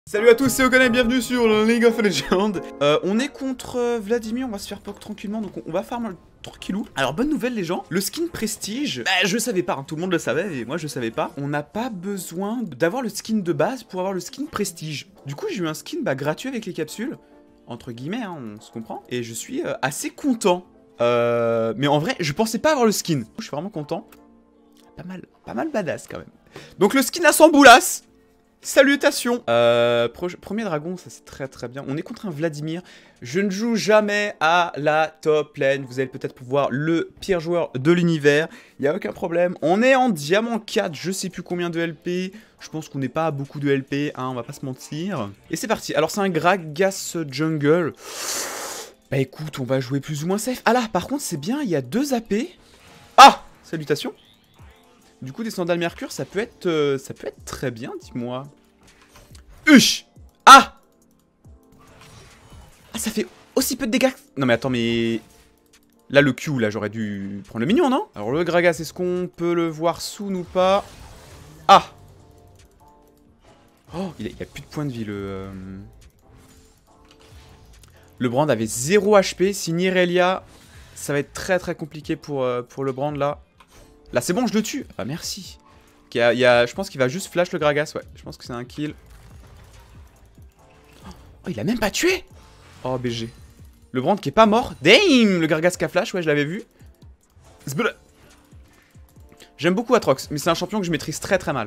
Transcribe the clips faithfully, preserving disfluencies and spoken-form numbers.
Salut à tous, c'est Ogan et bienvenue sur League of Legends. euh, On est contre euh, Vladimir, on va se faire poke tranquillement, donc on, on va farm le tranquillou. Alors bonne nouvelle les gens, le skin prestige, bah, je savais pas, hein, tout le monde le savait et moi je savais pas. On n'a pas besoin d'avoir le skin de base pour avoir le skin prestige. Du coup j'ai eu un skin bah, gratuit avec les capsules, entre guillemets, hein, on se comprend. Et je suis euh, assez content. Euh, mais en vrai, je pensais pas avoir le skin. Je suis vraiment content. Pas mal, pas mal badass quand même. Donc le skin à cent boulasses. Salutations. euh, Premier dragon, ça c'est très très bien. On est contre un Vladimir. Je ne joue jamais à la top lane. Vous allez peut-être pouvoir le pire joueur de l'univers. Il n'y a aucun problème. On est en diamant quatre, je sais plus combien de L P. Je pense qu'on n'est pas à beaucoup de L P, hein, on va pas se mentir. Et c'est parti. Alors c'est un Gragas jungle. Bah écoute, on va jouer plus ou moins safe. Ah là, par contre c'est bien, il y a deux A P. Ah, salutations. Du coup, des sandales mercure, ça peut être, euh, ça peut être très bien, dis-moi. Huch. Ah. Ah, ça fait aussi peu de dégâts. Non mais attends, mais... Là, le Q, là, j'aurais dû prendre le mignon, non? Alors, le Gragas, est-ce qu'on peut le voir soon ou pas? Ah. Oh, il a, il a plus de points de vie, le... Euh... Le Brand avait zéro H P. Si Nirelia, ça va être très très compliqué pour, euh, pour le Brand, là. Là, c'est bon, je le tue. Ah, merci. Il y a, il y a, je pense qu'il va juste flash le Gragas, ouais. Je pense que c'est un kill. Oh, il a même pas tué. Oh, B G. Le Brand qui est pas mort. Damn, le Gragas qui a flash, ouais, je l'avais vu. J'aime beaucoup Atrox, mais c'est un champion que je maîtrise très très mal.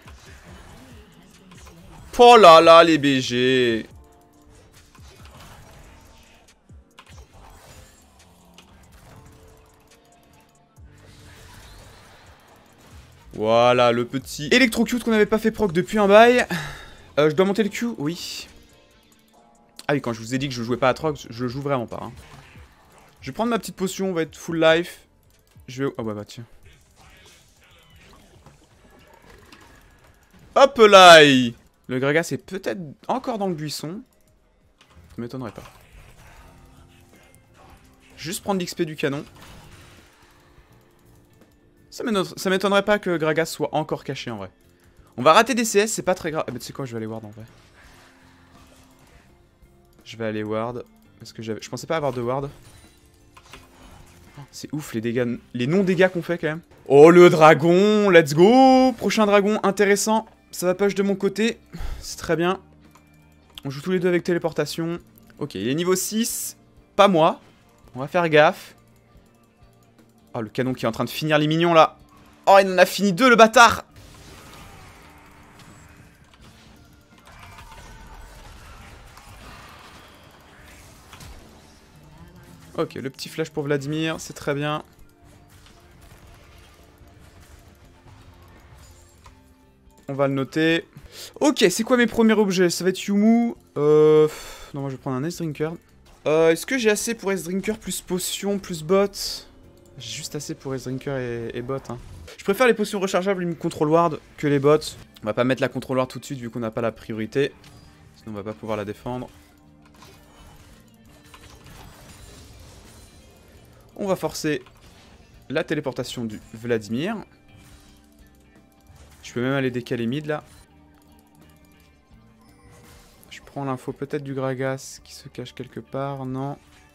Oh là là, les B G. Voilà, le petit électrocute qu'on n'avait pas fait proc depuis un bail. Euh, je dois monter le Q? Oui. Ah oui, quand je vous ai dit que je jouais pas à Atrox, je le joue vraiment pas. Hein. Je vais prendre ma petite potion, on va être full life. Je vais... Oh bah bah tiens. Hop là. Le Gragas est peut-être encore dans le buisson. Ça m'étonnerait pas. Juste prendre l'X P du canon. Ça m'étonnerait pas que Gragas soit encore caché en vrai. On va rater des C S, c'est pas très grave. Ah bah tu sais quoi, je vais aller ward en vrai. Je vais aller ward. Parce que je pensais pas avoir de ward. Oh, c'est ouf les dégâts, les non-dégâts qu'on fait quand même. Oh le dragon, let's go. Prochain dragon, intéressant. Ça va push de mon côté. C'est très bien. On joue tous les deux avec téléportation. Ok, il est niveau six. Pas moi. On va faire gaffe. Oh, le canon qui est en train de finir les mignons, là. Oh, il en a fini deux, le bâtard. Ok, le petit flash pour Vladimir, c'est très bien. On va le noter. Ok, c'est quoi mes premiers objets? Ça va être Yumu. Euh... Non, moi, je vais prendre un Ice Drinker. Euh, Est-ce que j'ai assez pour Ice Drinker plus potion, plus bot? J'ai juste assez pour Ice Drinker et, et bot. Hein. Je préfère les potions rechargeables, une control ward, que les bots. On va pas mettre la control ward tout de suite vu qu'on n'a pas la priorité. Sinon on va pas pouvoir la défendre. On va forcer la téléportation du Vladimir. Je peux même aller décaler mid là. Je prends l'info peut-être du Gragas qui se cache quelque part, non.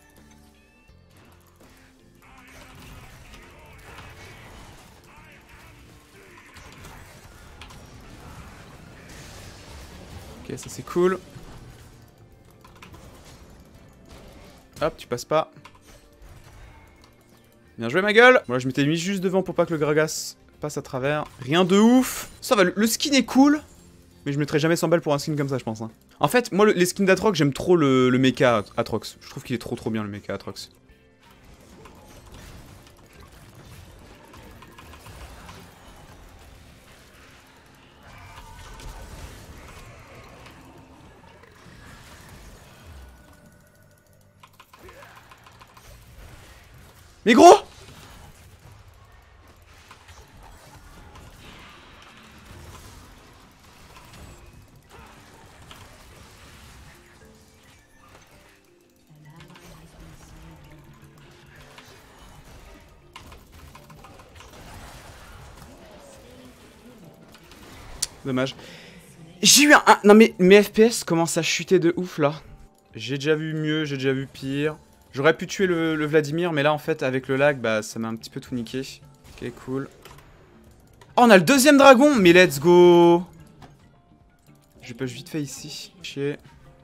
Ok, ça c'est cool. Hop, tu passes pas. Bien joué ma gueule. Voilà, je m'étais mis juste devant pour pas que le Gragas passe à travers. Rien de ouf. Ça va, le, le skin est cool. Mais je mettrai jamais cent balles pour un skin comme ça, je pense. Hein. En fait, moi, le, les skins d'Atrox, j'aime trop le, le mecha Atrox. Je trouve qu'il est trop trop bien le mecha Atrox. Mais gros! Dommage. J'ai eu un, un... Non mais mes F P S commencent à chuter de ouf là. J'ai déjà vu mieux, j'ai déjà vu pire. J'aurais pu tuer le, le Vladimir, mais là en fait avec le lag, bah ça m'a un petit peu tout niqué. Ok, cool. Oh, on a le deuxième dragon, mais let's go. Je push vite fait ici. Chier.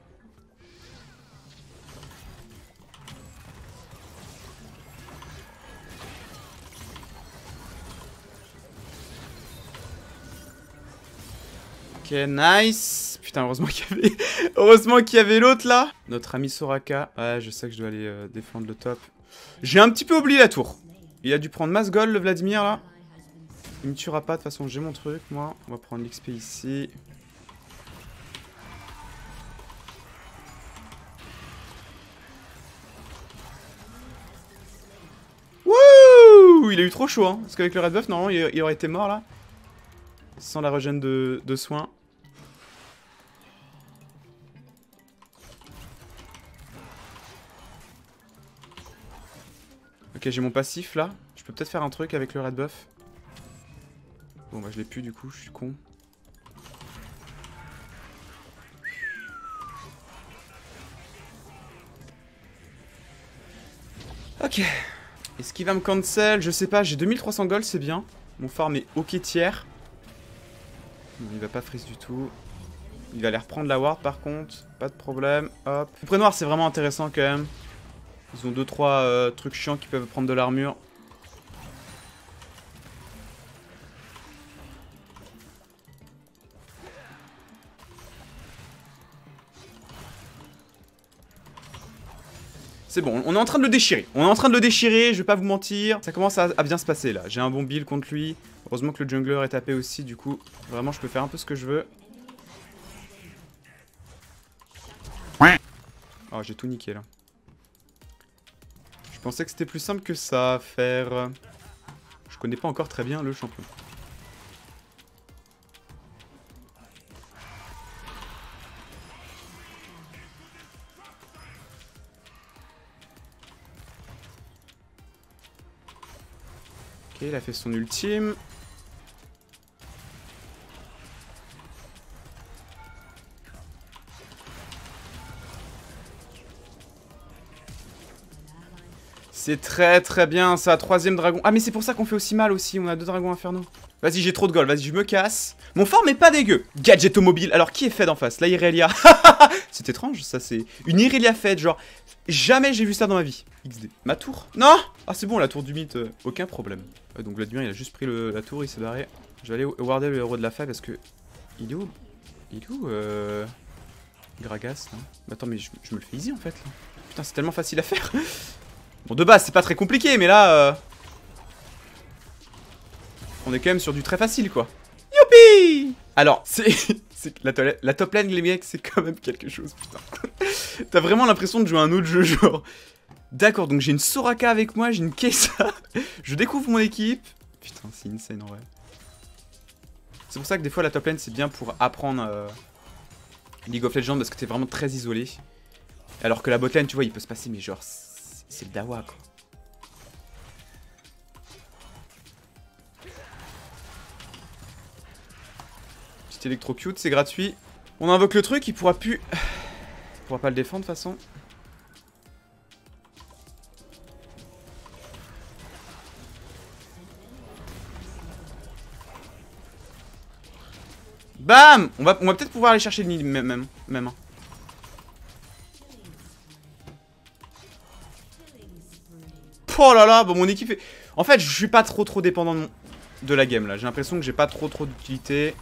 Ok, nice. Putain, heureusement qu'il y avait, heureusement qu'il y avait l'autre là. Notre ami Soraka. Ouais, je sais que je dois aller euh, défendre le top. J'ai un petit peu oublié la tour. Il a dû prendre masse gold, le Vladimir là. Il me tuera pas, de toute façon j'ai mon truc moi. On va prendre l'X P ici. Wouh! Il a eu trop chaud hein. Parce qu'avec le red buff normalement il, il aurait été mort là. Sans la régène de, de soins. Ok, j'ai mon passif là. Je peux peut-être faire un truc avec le red buff. Bon bah je l'ai plus du coup, je suis con. Ok. Est-ce qu'il va me cancel? Je sais pas, j'ai deux mille trois cents gold, c'est bien. Mon farm est ok tiers. Non, il va pas freeze du tout. Il va aller reprendre la ward par contre. Pas de problème. Hop. Le pré noir c'est vraiment intéressant quand même. Ils ont deux trois euh, trucs chiants qui peuvent prendre de l'armure. C'est bon, on est en train de le déchirer. On est en train de le déchirer, je vais pas vous mentir. Ça commence à, à bien se passer là. J'ai un bon build contre lui. Heureusement que le jungler est tapé aussi, du coup. Vraiment, je peux faire un peu ce que je veux. Oh, j'ai tout niqué là. Je pensais que c'était plus simple que ça à faire. Je connais pas encore très bien le champion. Ok, il a fait son ultime. C'est très très bien ça, troisième dragon. Ah mais c'est pour ça qu'on fait aussi mal aussi, on a deux dragons infernaux. Vas-y, j'ai trop de gold, vas-y, je me casse. Mon farm est pas dégueu. Gadget mobile. Alors qui est Fed en face? La Irelia. C'est étrange, ça c'est une Irelia Fed, genre jamais j'ai vu ça dans ma vie. X D. Ma tour? Non. Ah c'est bon, la tour du mythe, euh, aucun problème. Euh, donc Vladimir il a juste pris le, la tour, il s'est barré. Je vais aller warder le héros de la Fed parce que... Il est où? Il est où euh... Gragas là? Attends mais je, je me le fais easy en fait là. Putain c'est tellement facile à faire. Bon, de base, c'est pas très compliqué, mais là... Euh... On est quand même sur du très facile, quoi. Youpi! Alors, c'est... la, la top lane, les mecs, c'est quand même quelque chose, putain. T'as vraiment l'impression de jouer à un autre jeu, genre... D'accord, donc j'ai une Soraka avec moi, j'ai une Kessa. Je découvre mon équipe. Putain, c'est insane, en vrai. C'est pour ça que des fois, la top lane, c'est bien pour apprendre euh... League of Legends, parce que t'es vraiment très isolé. Alors que la bot lane, tu vois, il peut se passer, mais genre... C'est le dawa quoi. Petit électrocute, c'est gratuit. On invoque le truc, il pourra plus... Il pourra pas le défendre de toute façon. Bam! On va, on va peut-être pouvoir aller chercher le nid même. même, même. Oh là là, bon mon équipe est... En fait, je suis pas trop trop dépendant de, mon... de la game là. J'ai l'impression que j'ai pas trop trop d'utilité.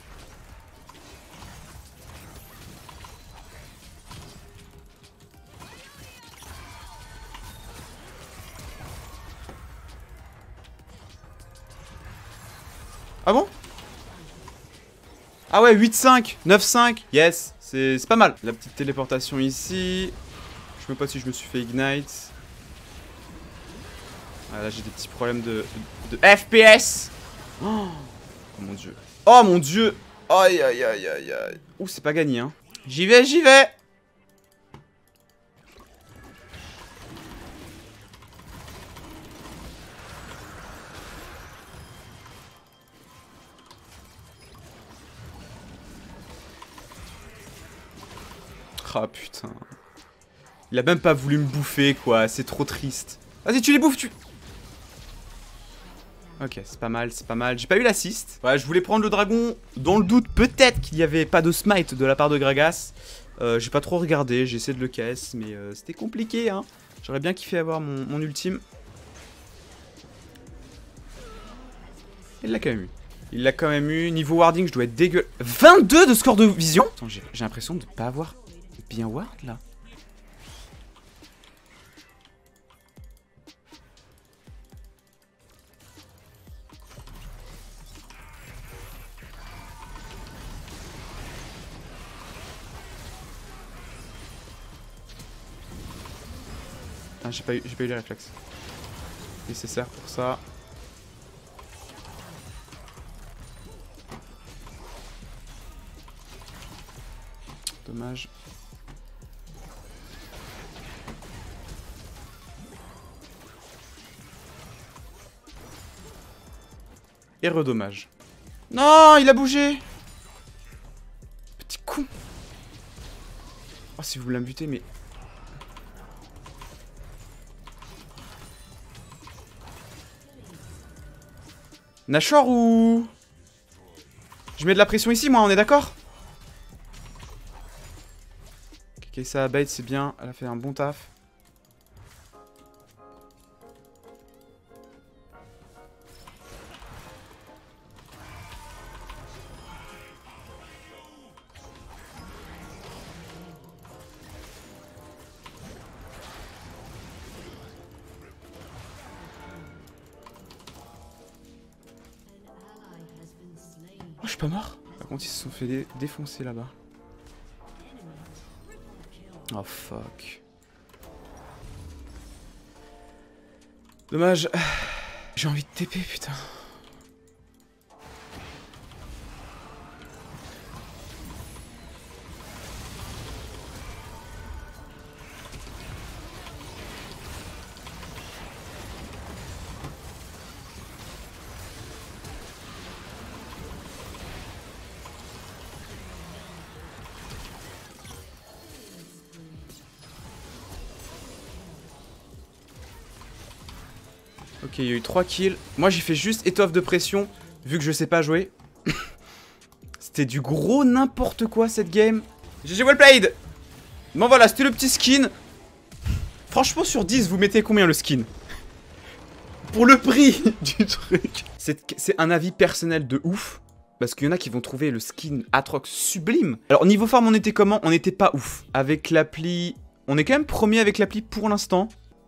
Ah bon? Ah ouais, huit cinq, neuf cinq, yes, c'est pas mal. La petite téléportation ici. Je sais même pas si je me suis fait ignite. Ah là j'ai des petits problèmes de, de, de F P S. Oh, oh mon dieu. Oh mon dieu. Aïe aïe aïe aïe aïe. Ouh c'est pas gagné hein. J'y vais, j'y vais. Ah putain. Il a même pas voulu me bouffer quoi, c'est trop triste. Vas-y tu les bouffes tu... Ok, c'est pas mal, c'est pas mal. J'ai pas eu l'assist. Ouais, je voulais prendre le dragon dans le doute peut-être qu'il n'y avait pas de smite de la part de Gragas. Euh, j'ai pas trop regardé, j'ai essayé de le casse, mais euh, c'était compliqué hein. J'aurais bien kiffé avoir mon, mon ultime. Il l'a quand même eu. Il l'a quand même eu. Niveau warding, je dois être dégueulasse. vingt-deux de score de vision. Attends, j'ai l'impression de pas avoir bien ward là. Ah, j'ai pas eu, j'ai pas eu les réflexes. Nécessaire pour ça. Dommage. Et redommage. Non, il a bougé. Petit con. Oh, si vous voulez me buter, mais... Nashor ou... Je mets de la pression ici, moi, on est d'accord? Ok, ça bait, c'est bien. Elle a fait un bon taf. Oh, je suis pas mort. Par contre, ils se sont fait dé défoncer là-bas. Oh, fuck. Dommage. J'ai envie de T P, putain. Ok, il y a eu trois kills. Moi, j'ai fait juste étoffe de pression, vu que je sais pas jouer. C'était du gros n'importe quoi, cette game. G G well played. Bon, voilà, c'était le petit skin. Franchement, sur dix, vous mettez combien le skin? Pour le prix du truc. C'est un avis personnel de ouf. Parce qu'il y en a qui vont trouver le skin Aatrox sublime. Alors, niveau farm, on était comment? On n'était pas ouf. Avec l'appli... On est quand même premier avec l'appli pour l'instant.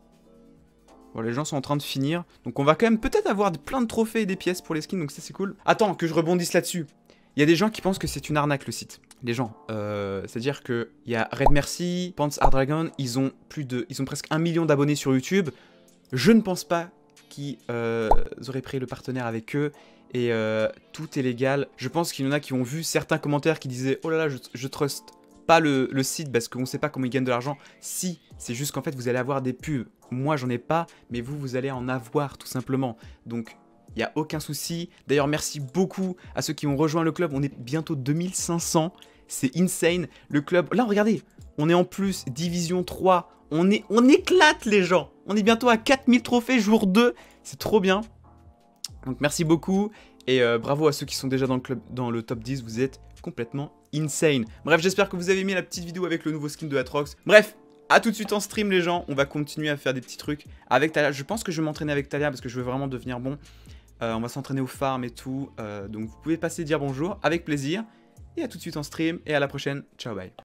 Bon, les gens sont en train de finir. Donc on va quand même peut-être avoir plein de trophées et des pièces pour les skins. Donc ça c'est cool. Attends, que je rebondisse là-dessus. Il y a des gens qui pensent que c'est une arnaque le site. Les gens. Euh, C'est-à-dire qu'il y a Red Mercy, Pants Hard Dragon. Ils ont plus de... Ils ont presque un million d'abonnés sur YouTube. Je ne pense pas qu'ils euh, auraient pris le partenaire avec eux. Et euh, tout est légal. Je pense qu'il y en a qui ont vu certains commentaires qui disaient « Oh là là, je, je trust pas le, le site parce qu'on sait pas comment ils gagnent de l'argent. » Si, c'est juste qu'en fait vous allez avoir des pubs. Moi j'en ai pas, mais vous, vous allez en avoir tout simplement. Donc il n'y a aucun souci. D'ailleurs merci beaucoup à ceux qui ont rejoint le club. On est bientôt deux mille cinq cents. C'est insane. Le club, là regardez, on est en plus division trois. On, est, on éclate les gens. On est bientôt à quatre mille trophées jour deux. C'est trop bien. Donc merci beaucoup. Et euh, bravo à ceux qui sont déjà dans le club, dans le top dix. Vous êtes complètement insane. Bref, j'espère que vous avez aimé la petite vidéo avec le nouveau skin de Aatrox. Bref, à tout de suite en stream les gens. On va continuer à faire des petits trucs avec Talia. Je pense que je vais m'entraîner avec Talia parce que je veux vraiment devenir bon. Euh, on va s'entraîner au farm et tout. Euh, donc vous pouvez passer dire bonjour avec plaisir. Et à tout de suite en stream. Et à la prochaine. Ciao, bye.